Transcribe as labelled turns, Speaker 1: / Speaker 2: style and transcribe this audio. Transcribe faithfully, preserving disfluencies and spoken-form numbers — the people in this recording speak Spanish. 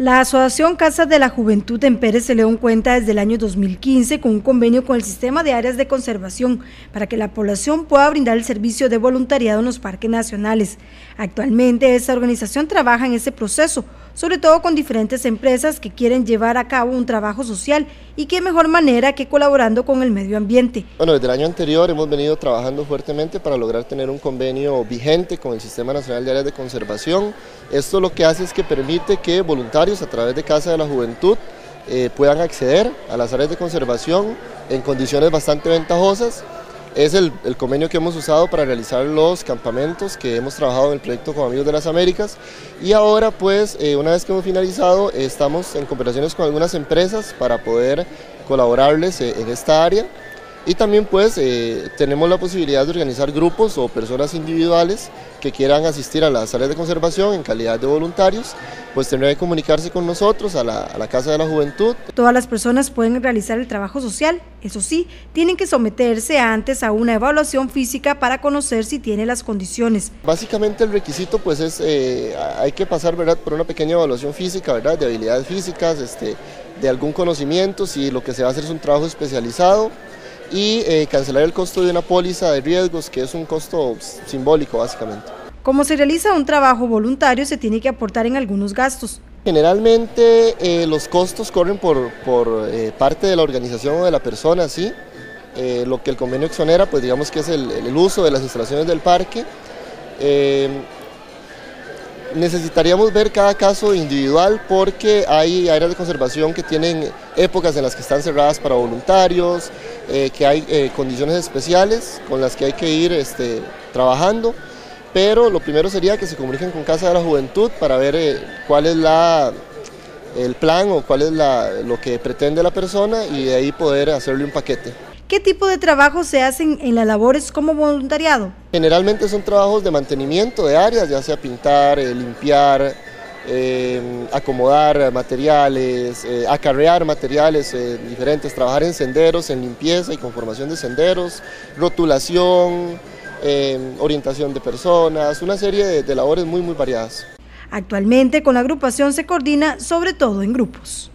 Speaker 1: La Asociación Casas de la Juventud en Pérez de León cuenta desde el año dos mil quince con un convenio con el sistema de áreas de conservación para que la población pueda brindar el servicio de voluntariado en los parques nacionales. Actualmente esta organización trabaja en ese proceso, sobre todo con diferentes empresas que quieren llevar a cabo un trabajo social y qué mejor manera que colaborando con el medio ambiente.
Speaker 2: Bueno, desde el año anterior hemos venido trabajando fuertemente para lograr tener un convenio vigente con el Sistema Nacional de Áreas de Conservación. Esto lo que hace es que permite que voluntarios a través de Casa de la Juventud eh, puedan acceder a las áreas de conservación en condiciones bastante ventajosas. Es el, el convenio que hemos usado para realizar los campamentos que hemos trabajado en el proyecto con Amigos de las Américas, y ahora pues eh, una vez que hemos finalizado eh, estamos en conversaciones con algunas empresas para poder colaborarles eh, en esta área, y también pues eh, tenemos la posibilidad de organizar grupos o personas individuales que quieran asistir a las áreas de conservación en calidad de voluntarios, pues tendrán que comunicarse con nosotros a la, a la Casa de la Juventud.
Speaker 1: Todas las personas pueden realizar el trabajo social, eso sí, tienen que someterse antes a una evaluación física para conocer si tiene las condiciones.
Speaker 2: Básicamente el requisito pues es, eh, hay que pasar, ¿verdad?, por una pequeña evaluación física, ¿verdad?, de habilidades físicas, este, de algún conocimiento, si lo que se va a hacer es un trabajo especializado, y eh, cancelar el costo de una póliza de riesgos, que es un costo simbólico básicamente.
Speaker 1: Como se realiza un trabajo voluntario, se tiene que aportar en algunos gastos.
Speaker 2: Generalmente eh, los costos corren por, por eh, parte de la organización o de la persona, ¿sí? Eh, lo que el convenio exonera, pues digamos que es el, el uso de las instalaciones del parque. Eh, necesitaríamos ver cada caso individual porque hay áreas de conservación que tienen épocas en las que están cerradas para voluntarios, eh, que hay eh, condiciones especiales con las que hay que ir este, trabajando, pero lo primero sería que se comuniquen con Casa de la Juventud para ver eh, cuál es la, el plan o cuál es la, lo que pretende la persona, y de ahí poder hacerle un paquete.
Speaker 1: ¿Qué tipo de trabajos se hacen en las labores como voluntariado?
Speaker 2: Generalmente son trabajos de mantenimiento de áreas, ya sea pintar, eh, limpiar, eh, acomodar materiales, eh, acarrear materiales eh, diferentes, trabajar en senderos, en limpieza y conformación de senderos, rotulación, eh, orientación de personas, una serie de, de labores muy muy variadas.
Speaker 1: Actualmente con la agrupación se coordina sobre todo en grupos.